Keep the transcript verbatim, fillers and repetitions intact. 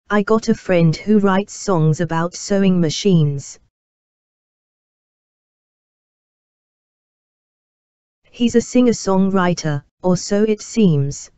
I got a friend who writes songs about sewing machines. He's a singer-songwriter, or so it seems.